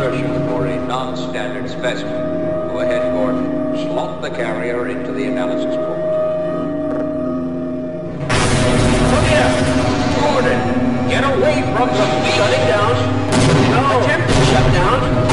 insertion for a non-standard specimen. Go ahead, Gordon. Slot the carrier into the analysis port. Look here! Gordon, get away from the... Shut it down. No. Attempt to shut down.